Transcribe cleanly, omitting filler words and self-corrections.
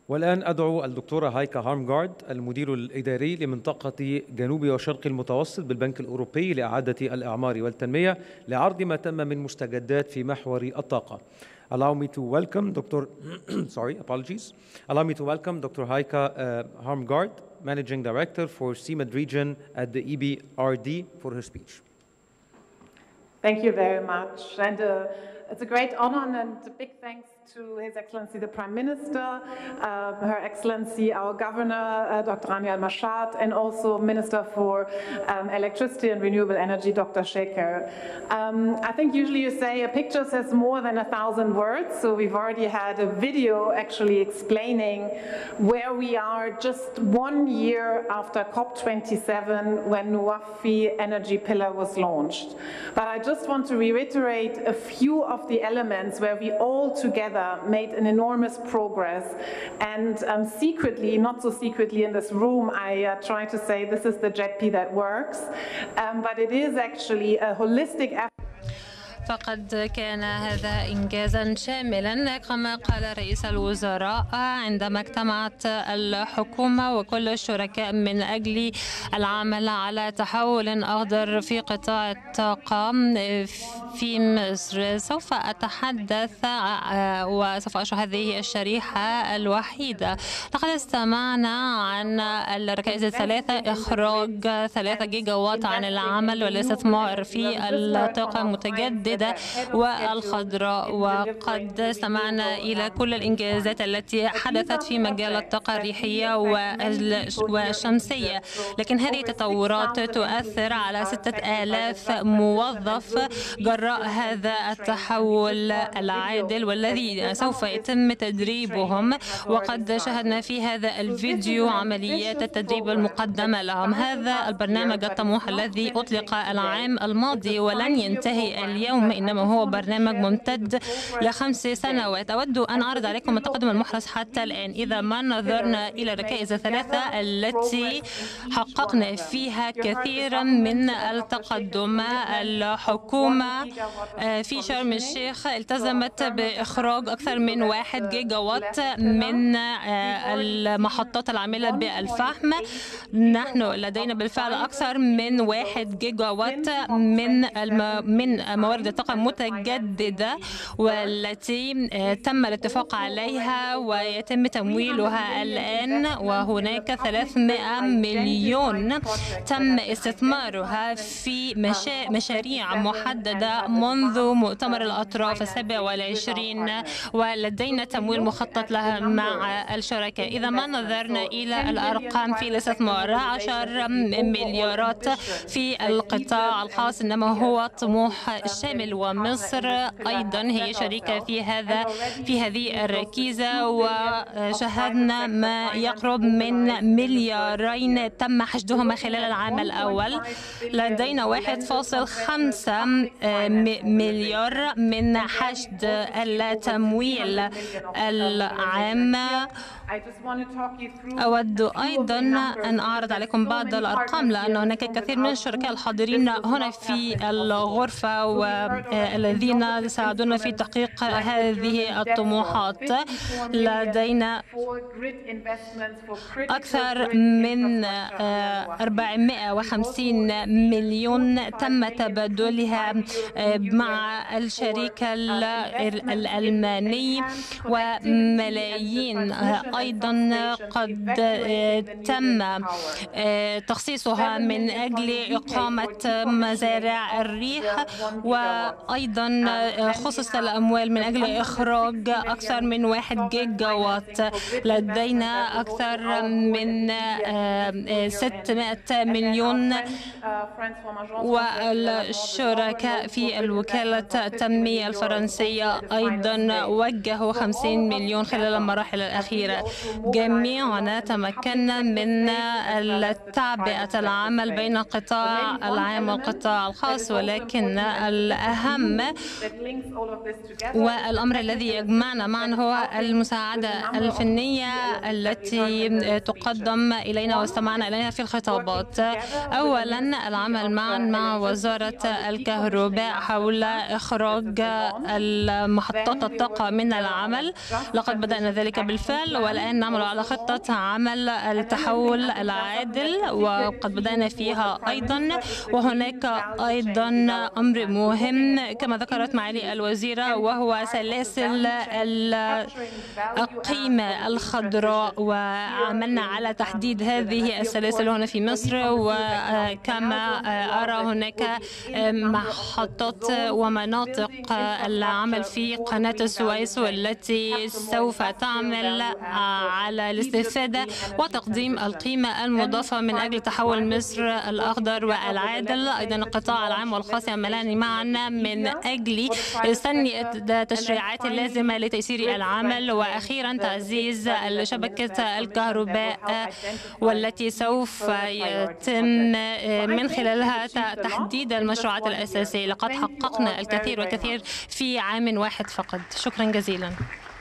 والآن أدعو الدكتورة هايكا هارمغارد المدير الإداري لمنطقة جنوب وشرق المتوسط بالبنك الأوروبي لإعادة الإعمار والتنمية لعرض ما تم من مستجدات في محور الطاقة. Allow me to welcome Allow me to welcome Dr. Heike Harmgaard, Managing Director for CMED region at the EBRD, for her speech. Thank you very much. And it's a great honor and a big thanks to His Excellency the Prime Minister, Her Excellency our Governor, Dr. Rania Al-Mashad, and also Minister for Electricity and Renewable Energy, Dr. Shekhar. I think usually you say a picture says more than 1,000 words, so we've already had a video actually explaining where we are just 1 year after COP27 when Nuwafi Energy Pillar was launched. But I just want to reiterate a few of the elements where we all together made an enormous progress, and secretly, not so secretly in this room, I try to say this is the JETP that works, but it is actually a holistic effort. فقد كان هذا إنجازا شاملا كما قال رئيس الوزراء عندما اجتمعت الحكومة وكل الشركاء من أجل العمل على تحول أخضر في قطاع الطاقة في مصر. سوف أتحدث وسوف أشرح هذه الشريحة الوحيدة. لقد استمعنا عن الركائز الثلاثة، إخراج 3 جيجا وات عن العمل والاستثمار في الطاقة المتجددة والخضراء، وقد استمعنا إلى كل الإنجازات التي حدثت في مجال الطاقة الريحية والشمسية، لكن هذه التطورات تؤثر على 6000 موظف جراء هذا التحول العادل والذي سوف يتم تدريبهم، وقد شاهدنا في هذا الفيديو عمليات التدريب المقدمة لهم. هذا البرنامج الطموح الذي أطلق العام الماضي ولن ينتهي اليوم، إنما هو برنامج ممتد ل5 سنوات. أود أن أعرض عليكم التقدم المحرز حتى الآن. إذا ما نظرنا إلى الركائز الثلاثة التي حققنا فيها كثيرا من التقدم، الحكومة في شرم الشيخ التزمت بإخراج أكثر من 1 جيجا وات من المحطات العاملة بالفحم. نحن لدينا بالفعل أكثر من 1 جيجا وات من موارد الطاقة المتجددة والتي تم الاتفاق عليها ويتم تمويلها الآن، وهناك 300 مليون تم استثمارها في مشاريع محددة منذ مؤتمر الأطراف 27، ولدينا تمويل مخطط لها مع الشركاء. إذا ما نظرنا إلى الأرقام في الاستثمار، 10 مليارات في القطاع الخاص، إنما هو طموح شامل، ومصر أيضا هي شريكة في هذه الركيزة، وشاهدنا ما يقرب من 2 تم حشدهما خلال العام الأول. لدينا 1.5 مليار من حشد التمويل العام. أود أيضا أن أعرض عليكم بعض الأرقام، لأن هناك كثير من الشركاء الحاضرين هنا في الغرفة والذين ساعدونا في تحقيق هذه الطموحات. لدينا أكثر من 450 مليون تم تبادلها مع الشريك الألماني، وملايين أيضا قد تم تخصيصها من أجل إقامة مزارع الريح، وأيضا خصص الأموال من أجل إخراج أكثر من 1 جيجا وات. لدينا أكثر من 600 مليون، والشركاء في الوكالة التنمية الفرنسية أيضا وجهوا 50 مليون خلال المراحل الأخيرة. جميعنا تمكنا من تعبئة العمل بين القطاع العام والقطاع الخاص، ولكن الأهم والأمر الذي يجمعنا معا هو المساعدة الفنية التي تقدم إلينا واستمعنا إليها في الخطابات. أولا العمل معا مع وزارة الكهرباء حول إخراج محطات الطاقة من العمل. لقد بدأنا ذلك بالفعل، والآن نعمل على خطة عمل التحول العادل وقد بدأنا فيها أيضا. وهناك أيضا أمر مهم كما ذكرت معالي الوزيرة، وهو سلاسل القيمة الخضراء، وعملنا على تحديد هذه السلاسل هنا في مصر. وكما أرى هناك محطات ومناطق العمل في قناة السويس والتي سوف تعمل على الاستفادة وتقديم القيمة المضافة من أجل تحول مصر الأخضر والعادل. أيضا القطاع العام والخاص يعملان معا من أجل تسنية التشريعات اللازمة لتيسير العمل. وأخيرا تعزيز شبكة الكهرباء والتي سوف يتم من خلالها تحديد المشروعات الأساسية. لقد حققنا الكثير في عام واحد فقط. شكرا جزيلا.